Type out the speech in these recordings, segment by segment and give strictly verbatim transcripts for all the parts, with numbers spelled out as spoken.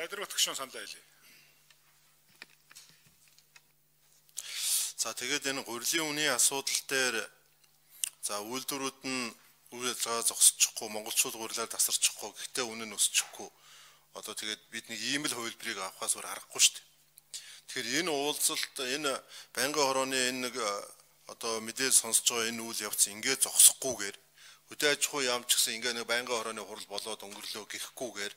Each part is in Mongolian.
Найдварт гишүүн саналаа хэлье. За тэгээд энэ гурилын үнийн асуудал дээр за үйлдвэрүүд нь үйл ажиллагаа зогсчихгүй, монголчууд гурилаар тасарчихгүй, гэхдээ үнэ нь өсчихгүй. Одоо тэгээд бид нэг ийм л хувилбарыг авахаас өөр аргагүй шүү дээ. Тэгэхээр энэ уулзалт энэ байнгын хорооны энэ нэг одоо мэдээлэл сонсож байгаа энэ үйл явц ингээд зогсохгүйгээр хөдөө аж ахуй яамч гэсэн ингээд нэг байнгын хорооны хурал болоод өнгөрлөө гэхгүйгээр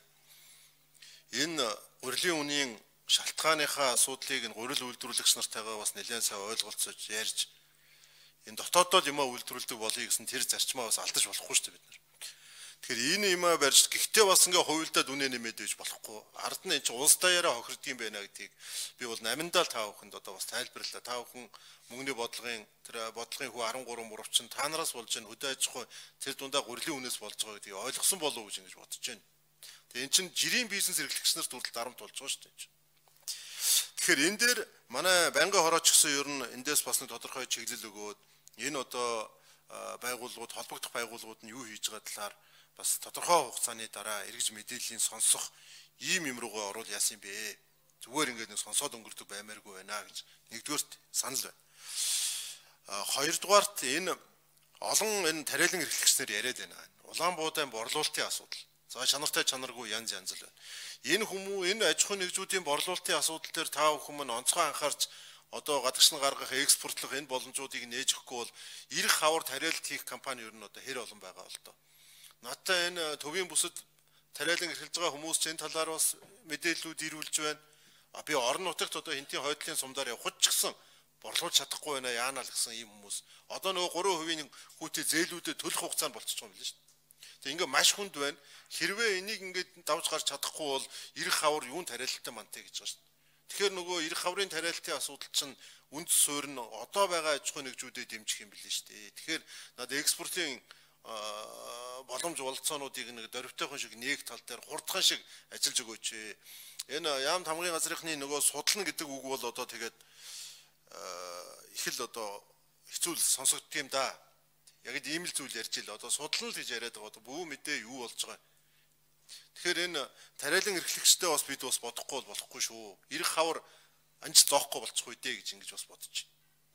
энэ гурилын үнийн шалтгааныхаа асуудлыг энэ гурил үйлдвэрлэгч нартайгаа бас нэлээд сайн ойлголцож ярьж энэ дотооддоо юм а үйлдвэрлэдэг болъё гэсэн тэр зарчмаа бас алдаж болохгүй шүү дээ бид нар. Тэгэхээр энэ юм а барьж гэхдээ бас ингээ хувилдаад үнэ нэмээд байж болохгүй. Ард нь энэ чинь улс даяараа хохирдгийм байна гэдгийг би бол наминдаа та бүхэнд одоо бас тайлбарлаа. Та бүхэн мөнгөний бодлогын тэр бодлогын хүү арван гурван мурвчин та нараас болж энэ хөдөө аж ахуй тэр дундаа гурилын үнээс болж байгаа гэдгийг ойлгосон болов уу гэж ингэж бодож байна. Тэгээ эн чинь жирийн бизнес эрхлэгч нарт хүртэл дарамт болж байгаа шүү дээ. Тэгэхээр энэ дээр манай байнгын хорооч гэсэн ер нь эндээс бас нэг тодорхой чиглэл өгөөд энэ одоо байгууллагууд холбогдох байгууллагууд нь юу хийж байгаа талаар бас тодорхой хугацааны дараа эргэж мэдээллийн сонсох ийм юм руугаа орвол яасан юм бэ? Зүгээр ингээд нэг сонсоод өнгөрдөг баймааргүй байна гэж нэгдүгээрт санал байна. Хоёрдугаарт энэ олон энэ тариалан эрхлэгчнэр яриад байна. Улаанбуудын борлуулалтын асуудал. За чанартай чанаргүй янз янз л байна. Энэ хүмүүс энэ аж ахуй нэгжүүдийн борлуулалтын асуудал дээр та бүхэн мань онцгой анхаарч одоо гадагш нь гаргах экспортлох энэ боломжуудыг нээж өгөхгүй бол ирэх хавар тариалт хийх компани ер нь одоо хэр олон байгаа бол тоо. Надтай энэ төвийн бүсэд тариалан эрхэлж байгаа хүмүүс энэ талаар бас мэдээллүүд ирүүлж байна. А би орон нутагт одоо хинтийн хойдлын сумдаар явхад ч гэсэн борлуулж чадахгүй байна яана л гэсэн ийм хүмүүс. Одоо нөгөө гурван хувийн хүүтэй зээлүүдэд төлөх хугацаанд болчихж байгаа юм л шүү дээ. Тэг ингээ маш хүнд байна. Хэрвээ энийг ингээд давж гарч чадахгүй бол ирэх хавар юун тариалалтай мантай гэж байгаа шүү дээ. Тэгэхээр нөгөө ирэх хаврын тариалалтын асуудал чинь үндэс суурь нь одоо байгаа аж ахуй нэгжүүдэд дэмжих юм билээ шүү дээ. Тэгэхээр над экспортын боломж бололцоонуудыг нэг дөрвтойхон шиг нэг тал дээр хурдхан шиг ажиллаж өгөөч. Энэ яамт хамгийн газрынхны нөгөө судална гэдэг үг бол одоо тэгээд их л одоо хэцүү сонсогддог юм да. Яг ийм л зүйл ярьж ил одоо судална л гэж яриад байгаа. Бүү мэдээ юу болж байгаа. Тэгэхээр энэ тариалан эрхлэгчтэй бас бид бас бодохгүй бол болохгүй шүү. Ирэх хавар анч зоохгүй болчихгүй дээ гэж ингэж бас бодож байна.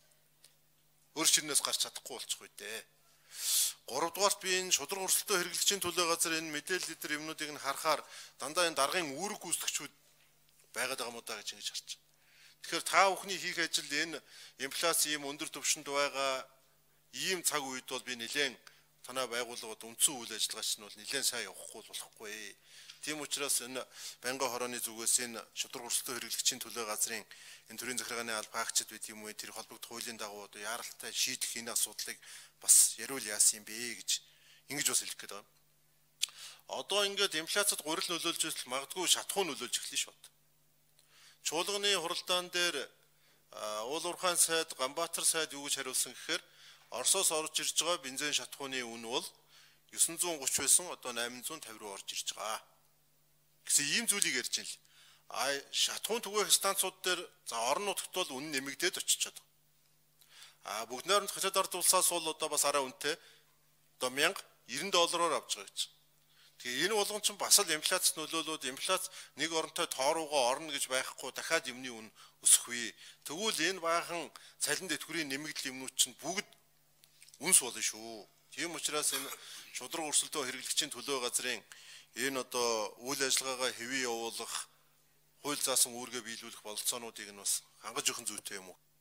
Өөр шинээс гарч чадахгүй болчихгүй дээ. Гуравдугаарт би энэ шудраг өрсөлдөө хэрэглэгчийн төлөө газар энэ мэдээлэл дээр юмнуудыг нь харахаар дандаа энэ даргын үүрэг гүйцэтгэгчүүд байгаад байгаа мó даа гэж ингэж харж байна. Тэгэхээр та бүхний хийх ажил энэ инфляци ийм өндөр түвшинд байгаа ийм цаг үед бол би нэлээд танай байгууллагууд үндсэн үйл ажиллагаач нь бол нэлээд сайн явахгүй болохгүй. Тийм учраас энэ байнгын хорооны зүгээс энэ шудраг өрсөлдөө хэрэглэгчийн төлөө газрын энэ төрийн захиргааны албаагчид бид юм уу тэр холбогдох хуулийн дагуу одоо яаралтай шийдэх энэ асуудлыг бас яриул яасан юм бэ гэж ингэж бас хэлэх гээд байна. Одоо ингээд инфляцид гурил нөлөөлж ирсэн магадгүй шатхуун нөлөөлж эхлэв шүү дээ. Чуулганы хуралдаан дээр уул уурхайн сайд Ганбаатар сайд юу гэж хариулсан гэхээр Оросоос орж ирж байгаа бензин шатхууны үн бол девятьсот тридцать байсан одоо восемьсот пятьдесят руу орж ирж байгаа гэсэн ийм зүйлийг ярьж байна л. А шатхуун түгээх станцууд дээр за орон нутагт бол үн нэмэгдээд очичоод байгаа. А бүгд найрамд хотод ард улсаас бол одоо бас арай үнэтэй одоо мянга девяносто доллараар авч байгаа гэж. Тэгээ энэ болгон чинь бас л инфляцид нөлөөлөд инфляц нэг оронтой тооруугаа орно гэж байхгүй дахиад юмны үн өсөх үе. Тэгвэл энэ баахан цалин дэтгэврийн нэмэгдэл юмнууд чинь бүгд үнс болно шүү. Тийм учраас энэ шудраг өрсөлдөө хэрэглэгчийн төлөө газрын энэ одоо үйл ажиллагаагаа хэвээ явуулах, хууль заасан үүргээ биелүүлэх бололцоонуудыг нь бас хангаж өгөх зүйтэй юм уу?